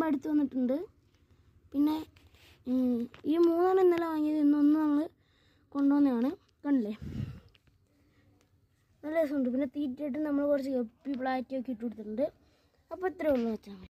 അടുത്ത് വന്നിട്ടുണ്ട്. പിന്നെ ഈ 3 ഇന്നലെ വാങ്ങിയത്, ഇന്നൊന്ന് നമ്മൾ കൊണ്ടുവന്നതാണ്. കണ്ടില്ലേ, നല്ല രസമുണ്ട്. പിന്നെ തീറ്റയായിട്ട് നമ്മൾ കുറച്ച് ഗപ്പി പ്ലാറ്റിയൊക്കെ ഇട്ട് കൊടുത്തിട്ടുണ്ട്. അപ്പോൾ ഇത്രയേ ഉള്ളൂ വെച്ചാൽ.